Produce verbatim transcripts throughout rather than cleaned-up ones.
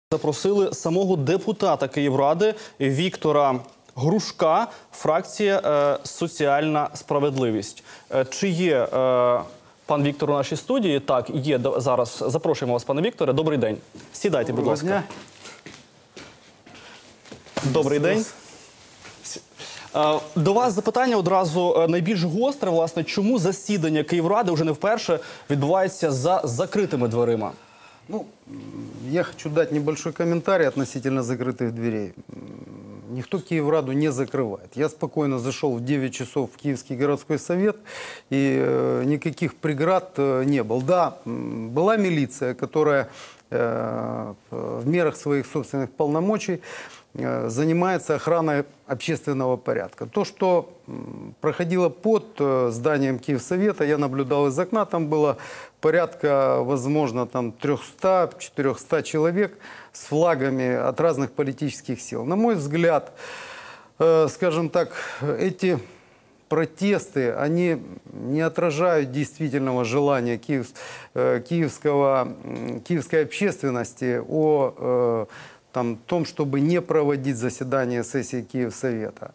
Запросили самого депутата Київради Віктора Грушка, фракція е, «Соціальна справедливість». Е, чи є е, пан Віктор у нашій студії? Так, є. Зараз запрошуємо вас, пане Вікторе. Добрий день. Сідайте, будь ласка. Дня. Добрий день. До вас запитання одразу найбільш гостре, власне, чому засідання Київради вже не вперше відбувається за закритими дверима? Ну, я хочу дать небольшой комментарий относительно закрытых дверей. Никто Киевраду не закрывает. Я спокойно зашел в девять часов в Киевский городской совет, и э, никаких преград э, не было. Да, была милиция, которая э, в мерах своих собственных полномочий э, занимается охраной общественного порядка. То, что проходило под э, зданием Киевсовета, я наблюдал из окна, там было порядка, возможно, там триста-четыреста человек с флагами от разных политических сил. На мой взгляд, э, скажем так, эти протесты, они не отражают действительного желания киев, э, киевского, киевской общественности о э, там, том, чтобы не проводить заседание сессии Киевсовета.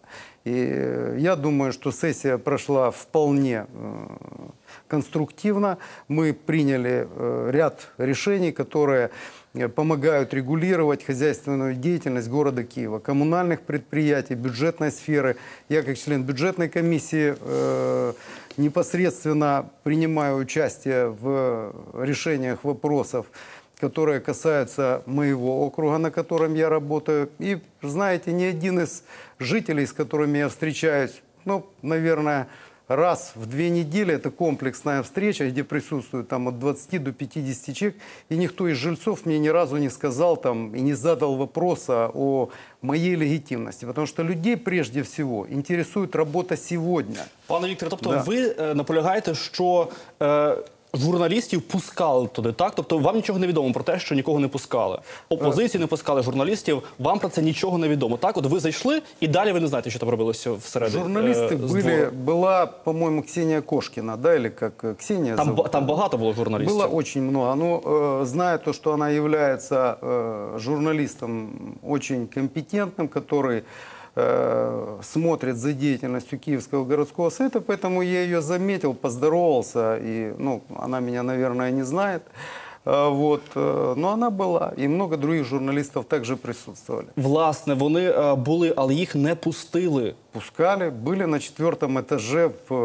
И я думаю, что сессия прошла вполне э, конструктивно. Мы приняли э, ряд решений, которые помогают регулировать хозяйственную деятельность города Киева, коммунальных предприятий, бюджетной сферы. Я, как член бюджетной комиссии, э, непосредственно принимаю участие в решениях вопросов, которые касаются моего округа, на котором я работаю. И, знаете, ни один из жителей, с которыми я встречаюсь, ну, наверное, раз в две недели, это комплексная встреча, где присутствует там от двадцати до пятидесяти человек, и никто из жильцов мне ни разу не сказал там и не задал вопроса о моей легитимности. Потому что людей прежде всего интересует работа сегодня. Пане Вікторе, тобто Да. ви е, наполягаєте, що е, журналістів пускали туди, так? Тобто вам нічого не відомо про те, що нікого не пускали? Опозицію не пускали, журналістів, вам про це нічого не відомо, так? От ви зайшли, і далі ви не знаєте, що там робилося всередині. Журналисты е, з были, двору. была, по-моему, Ксения Кошкина, да, или как э, Ксения Там, зовут? ба- там багато було журналістів. Было очень много. Ну, э, зная то, что она является э, журналистом очень компетентным, который э, смотрит за деятельностью Киевского городского совета, поэтому я ее заметил, поздоровался, и, ну, она меня, наверное, не знает. Э, вот, э, но она была, и много других журналистов также присутствовали. Власне, вони е, були, але їх не пустили. Пускали, были на четвертом этаже, в,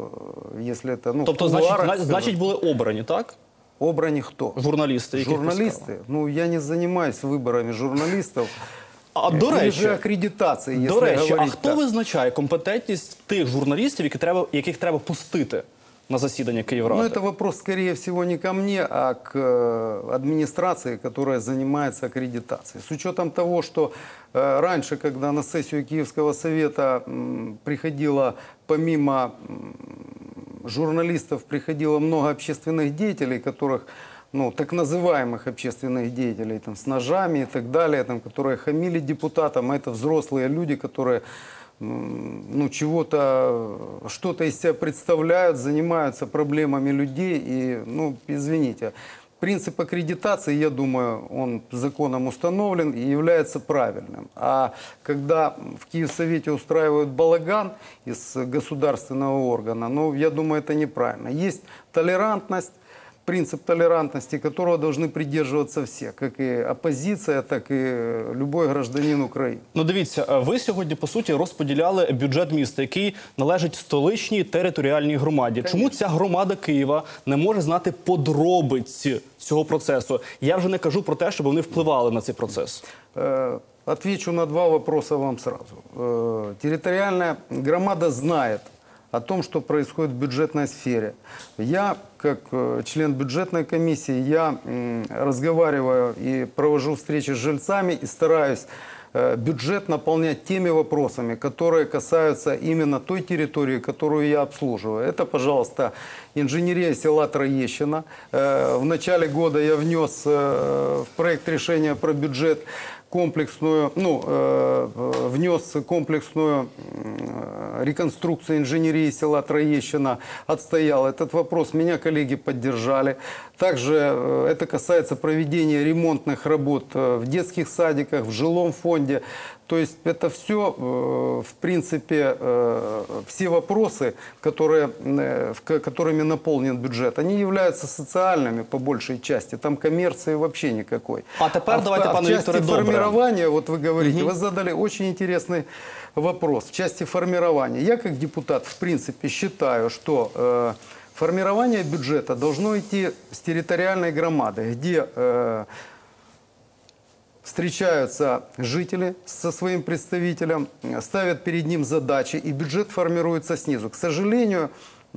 э, если это, ну, Тобто, в значить, кулуарах, зна- скажем. значить, були обрані, так? Обрани кто? Журналісти, яких пускали. Журналисты? Ну, я не занимаюсь выборами журналистов. А до Или речі, же аккредитацией, до если речі, а говорить хто так. визначає компетентність тих журналістів, які треба, яких треба пустити на засідання Київради? Ну, это вопрос, скорее всего, не ко мне, а к э, администрации, которая занимается аккредитацией. С учетом того, что э, раньше, когда на сессию Киевского совета м, приходило, помимо м, журналистов, приходило много общественных деятелей, которых, ну, так называемых общественных деятелей, там, с ножами и так далее, там, которые хамили депутатам, а это взрослые люди, которые ну, чего-то, что-то из себя представляют, занимаются проблемами людей. И, ну, извините, принцип аккредитации, я думаю, он законом установлен и является правильным. А когда в Киевсовете устраивают балаган из государственного органа, ну, я думаю, это неправильно. Есть толерантность, принцип толерантности, которого должны придерживаться все, как и оппозиция, так и любой гражданин України. Ну, дивіться, ви сьогодні, по суті, розподіляли бюджет міста, який належить столичній територіальній громаді. Чому ця громада Києва не може знати подробиці цього процесу? Я вже не кажу про те, щоб вони впливали на цей процес. Э, Отвечу на два вопроса вам сразу. Э, Территориальная громада знает о том, что происходит в бюджетной сфере. Я, как э, член бюджетной комиссии, я м, разговариваю и провожу встречи с жильцами и стараюсь э, бюджет наполнять теми вопросами, которые касаются именно той территории, которую я обслуживаю. Это, пожалуйста, инженерия села Троещина. Э, в начале года я внес э, в проект решения про бюджет комплексную, ну, э, внес комплексную реконструкции инженерии села Троещина отстоял этот вопрос. Меня коллеги поддержали. Также э, это касается проведения ремонтных работ э, в детских садиках, в жилом фонде. То есть это все, э, в принципе, э, все вопросы, которые, э, в- которыми наполнен бюджет, они являются социальными по большей части. Там коммерции вообще никакой. А теперь в- давайте, а в пане части Викторе, добре. формирования, вот вы говорите, вы задали очень интересный вопрос. В части формирования. Я как депутат, в принципе, считаю, что э, формирование бюджета должно идти с территориальной громады, где э, встречаются жители со своим представителем, э, ставят перед ним задачи, и бюджет формируется снизу. К сожалению,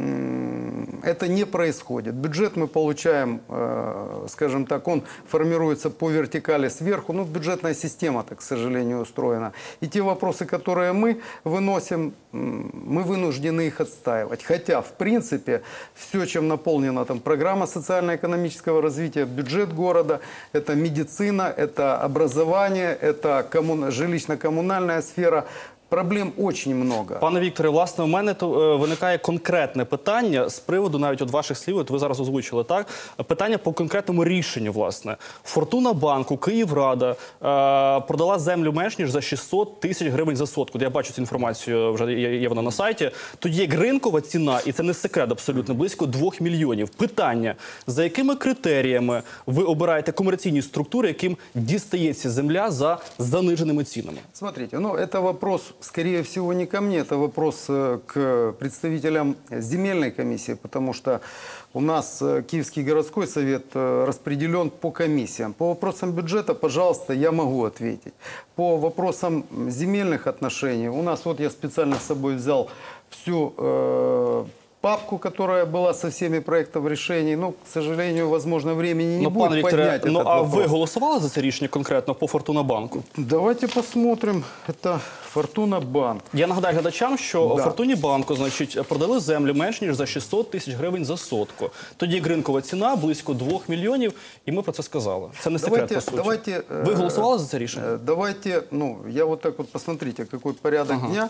м, это не происходит. Бюджет мы получаем, э, скажем так, он формируется по вертикали сверху. Ну, бюджетная система, так, к сожалению, устроена. И те вопросы, которые мы выносим, м, мы вынуждены их отстаивать. Хотя, в принципе, все, чем наполнена там программа социально-экономического развития, бюджет города, это медицина, это образование, это коммуна- жилищно-коммунальная сфера. Проблем очень много. Пане Вікторе, власне, у мене то е, виникає конкретне питання з приводу навіть от ваших слів, от ви зараз озвучили, так? Питання по конкретному рішенню, власне. Фортуна банку, Київрада е, продала землю менш ніж за шістсот тисяч гривень за сотку. Я бачу цю інформацію, вже є, є вона на сайті. Тоді як ринкова ціна, і це не секрет абсолютно, близько двох мільйонів. Питання, за якими критеріями ви обираєте комерційні структури, яким дістається земля за заниженими цінами? Смотрите, ну это вопрос, скорее всего, не ко мне, это вопрос э, к представителям земельной комиссии, потому что у нас э, Киевский городской совет э, распределен по комиссиям. По вопросам бюджета, пожалуйста, я могу ответить. По вопросам земельных отношений, у нас, вот я специально с собой взял всю э, папку, которая была со всеми проектами решений. Ну, к сожалению, возможно, времени не Ну, будет пане Вікторе, поднять ну этот а вопрос. ви голосували за це рішення конкретно по Фортуна банку? Давайте посмотрим. Это Фортуна Банк. Я нагадаю глядачам, що Да. Фортуні банку, значить, продали землю менш ніж за шістсот тисяч гривень за сотку. Тоді як ринкова ціна близько двох мільйонів, і ми про це сказали. Це не секрет, Давайте- по суті. давайте, э, Ви голосували за це рішення? Э, Давайте, ну, я вот так вот, посмотрите, какой порядок дня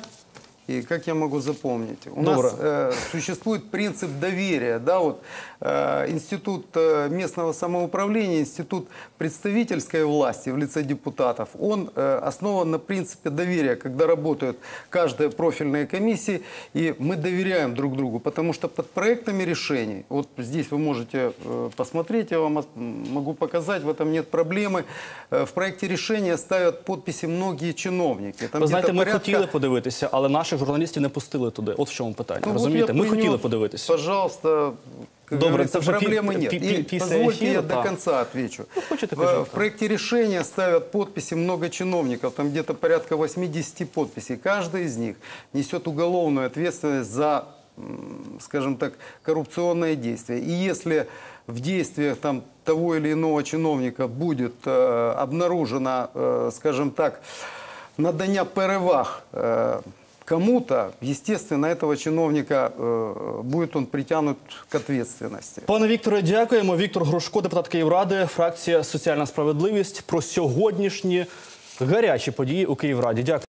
и как я могу запомнить. У Добро. нас э, существует принцип доверия, да, вот э, институт э, местного самоуправления, институт представительской власти в лице депутатов, он э, основан на принципе доверия, когда работают каждая профильная комиссия, и мы доверяем друг другу, потому что под проектами решений, вот здесь вы можете э, посмотреть, я вам ос- могу показать, в этом нет проблемы, э, в проекте решения ставят подписи многие чиновники. Там Ви знаєте, где-то ми порядка- хотіли подивитися, але наших журналістів не пустили туди. От в чому питання. Ну, вот Розумієте? я Ми принес, хотіли подивитися. Пожалуйста, как Добре, говорится, це вже пі- проблемы нет. пі- пі- И після позвольте ефіру, я до так. конца отвечу. Ну, хочете, в, кажіть, в так. проекте решения ставят подписи много чиновников, там где-то порядка восьмидесяти подписей. Каждый из них несет уголовную ответственность за, м, скажем так, коррупционные действия. И если в действиях там того или иного чиновника будет э, обнаружено, э, скажем так, надання переваг э, кому-то, естественно, этого чиновника э, будет он притянут к ответственности. Пане Вікторе, дякуємо. Віктор Грушко, депутат Київради, фракція «Соціальна справедливість», про сьогоднішні гарячі події у Київраді. Дякую.